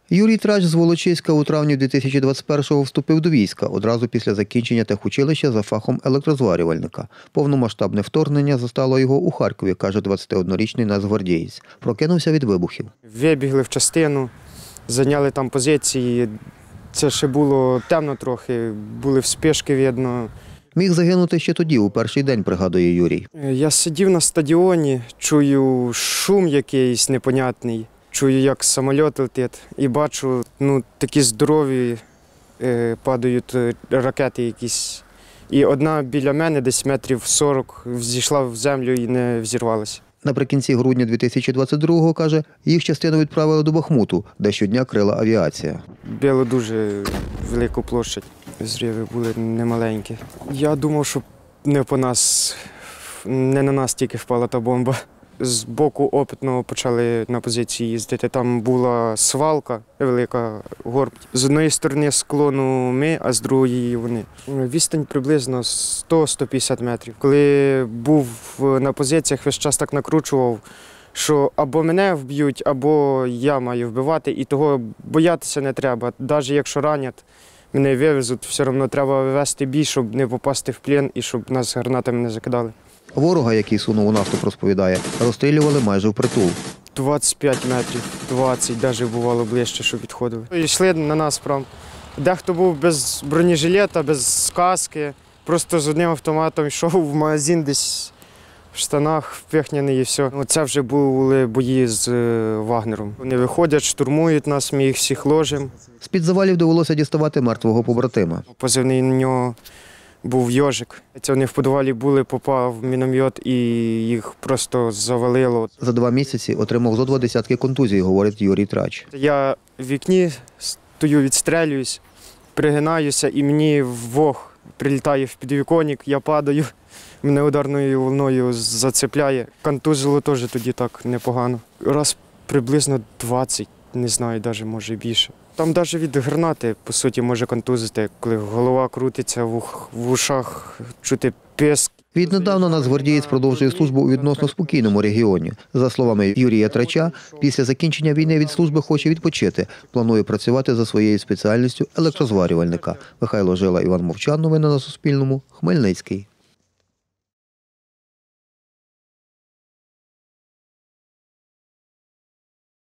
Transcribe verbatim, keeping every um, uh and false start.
Юрій Трач з Волочиська у травні дві тисячі двадцять першого вступив до війська одразу після закінчення техучилища за фахом електрозварювальника. Повномасштабне вторгнення застало його у Харкові, каже двадцятиоднорічний нацгвардієць. Прокинувся від вибухів. Вибігли в частину, зайняли там позиції. Це ще було темно трохи, були вспишки видно. Міг загинути ще тоді, у перший день, пригадує Юрій. Я сидів на стадіоні, чую шум якийсь непонятний, чую, як самоліт летить, і бачу, ну, такі здорові е, падають ракети якісь. І одна біля мене, десь метрів сорок, зійшла в землю і не взірвалася. Наприкінці грудня дві тисячі двадцять другого, каже, їх частину відправили до Бахмуту, де щодня крила авіація. Било дуже велику площадь, зриви були немаленькі. Я думав, що не по нас, не на нас тільки впала та бомба. З боку опитного почали на позиції їздити. Там була свалка, велика горб. З однієї сторони склону ми, а з другої вони. Відстань приблизно сто - сто п'ятдесят метрів. Коли був на позиціях, весь час так накручував, що або мене вб'ють, або я маю вбивати, і того боятися не треба. Навіть якщо ранять, мене вивезуть, все одно треба вивезти бій, щоб не попасти в плен і щоб нас гранатами не закидали. Ворога, який сунув у наступ, розповідає, розстрілювали майже впритул. двадцять п'ять метрів, двадцять, навіть бувало ближче, що підходили. Йшли на нас прям. Дехто був без бронежилета, без каски, просто з одним автоматом йшов в магазин десь в штанах, впихнений і все. Це вже були бої з Вагнером. Вони виходять, штурмують нас, ми їх всіх ложимо. З-під завалів довелося діставати мертвого побратима. Позивний на нього був «Йожик». Вони в підвалі були, попав міномет і їх просто завалило. За два місяці отримав зо два десятки контузій, говорить Юрій Трач. Я в вікні стою, відстрелююсь, пригинаюся і мені вог прилітає в підвіконник, я падаю, мене ударною волною зацепляє. Контузило теж тоді так непогано. Раз приблизно двадцять, не знаю, навіть може більше. Там навіть від гранати, по суті, може контузити, коли голова крутиться, в ушах чути писк. Віднедавна нацгвардієць продовжує службу у відносно спокійному регіоні. За словами Юрія Трача, після закінчення війни від служби хоче відпочити. Планує працювати за своєю спеціальністю електрозварювальника. Михайло Жила, Іван Мовчан. Новини на Суспільному. Хмельницький.